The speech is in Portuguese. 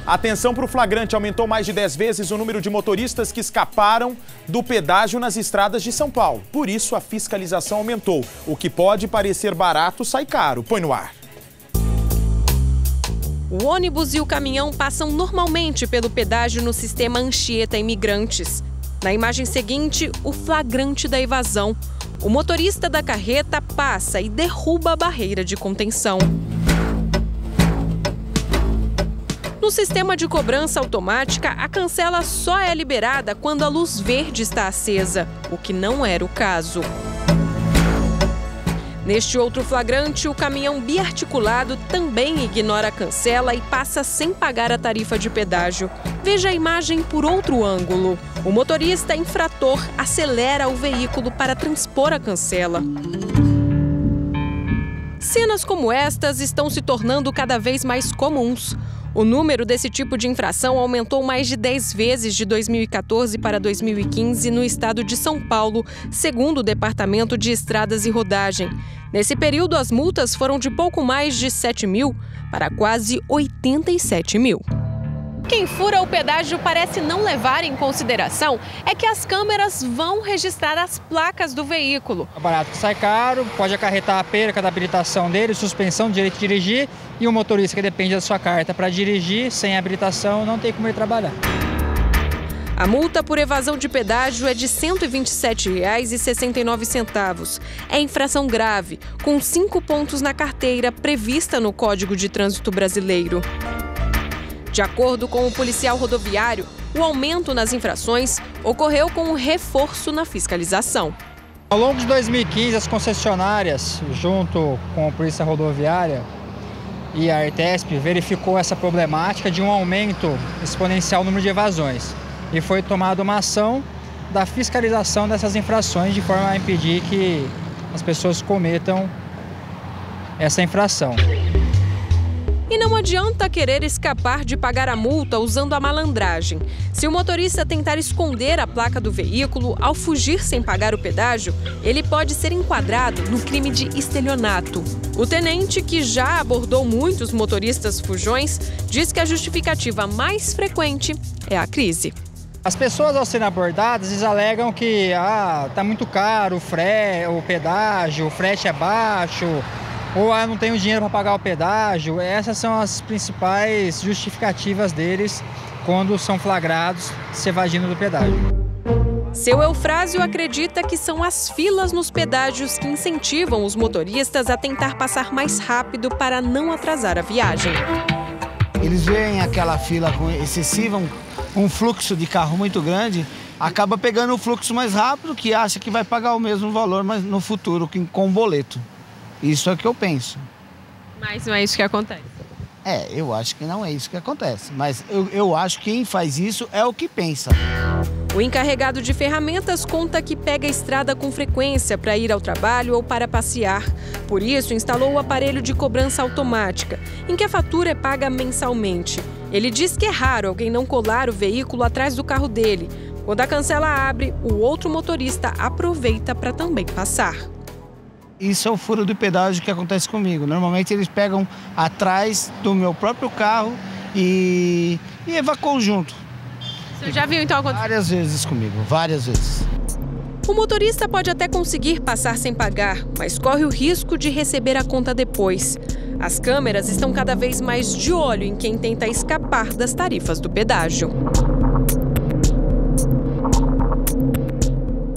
Atenção para o flagrante, aumentou mais de 10 vezes o número de motoristas que escaparam do pedágio nas estradas de São Paulo. Por isso, a fiscalização aumentou. O que pode parecer barato sai caro. Põe no ar. O ônibus e o caminhão passam normalmente pelo pedágio no sistema Anchieta Imigrantes. Na imagem seguinte, o flagrante da evasão. O motorista da carreta passa e derruba a barreira de contenção. No sistema de cobrança automática, a cancela só é liberada quando a luz verde está acesa, o que não era o caso. Neste outro flagrante, o caminhão biarticulado também ignora a cancela e passa sem pagar a tarifa de pedágio. Veja a imagem por outro ângulo. O motorista infrator acelera o veículo para transpor a cancela. Cenas como estas estão se tornando cada vez mais comuns. O número desse tipo de infração aumentou mais de 10 vezes de 2014 para 2015 no estado de São Paulo, segundo o Departamento de Estradas e Rodagem. Nesse período, as multas foram de pouco mais de 7 mil para quase 87 mil. Quem fura o pedágio parece não levar em consideração é que as câmeras vão registrar as placas do veículo. É barato que sai caro, pode acarretar a perca da habilitação dele, suspensão do direito de dirigir, e o motorista que depende da sua carta para dirigir sem habilitação não tem como ele trabalhar. A multa por evasão de pedágio é de R$ 127,69. É infração grave, com 5 pontos na carteira prevista no Código de Trânsito Brasileiro. De acordo com o policial rodoviário, o aumento nas infrações ocorreu com um reforço na fiscalização. Ao longo de 2015, as concessionárias, junto com a Polícia Rodoviária e a Artesp, verificou essa problemática de um aumento exponencial no número de evasões. E foi tomada uma ação da fiscalização dessas infrações de forma a impedir que as pessoas cometam essa infração. E não adianta querer escapar de pagar a multa usando a malandragem. Se o motorista tentar esconder a placa do veículo ao fugir sem pagar o pedágio, ele pode ser enquadrado no crime de estelionato. O tenente, que já abordou muitos motoristas fujões, diz que a justificativa mais frequente é a crise. As pessoas, ao serem abordadas, eles alegam que tá muito caro o pedágio, o frete é baixo, ou não tenho dinheiro para pagar o pedágio. Essas são as principais justificativas deles quando são flagrados se evadindo do pedágio. Seu Eufrásio acredita que são as filas nos pedágios que incentivam os motoristas a tentar passar mais rápido para não atrasar a viagem. Eles veem aquela fila excessiva, um fluxo de carro muito grande, acaba pegando o fluxo mais rápido, que acha que vai pagar o mesmo valor, mas no futuro com o boleto. Isso é o que eu penso. Mas não é isso que acontece? Eu acho que não é isso que acontece. Mas eu acho que quem faz isso é o que pensa. O encarregado de ferramentas conta que pega a estrada com frequência para ir ao trabalho ou para passear. Por isso, instalou o aparelho de cobrança automática, em que a fatura é paga mensalmente. Ele diz que é raro alguém não colar o veículo atrás do carro dele. Quando a cancela abre, o outro motorista aproveita para também passar. Isso é o furo do pedágio que acontece comigo. Normalmente eles pegam atrás do meu próprio carro e evacuam junto. Você já viu então acontecer? Várias vezes comigo, várias vezes. O motorista pode até conseguir passar sem pagar, mas corre o risco de receber a conta depois. As câmeras estão cada vez mais de olho em quem tenta escapar das tarifas do pedágio.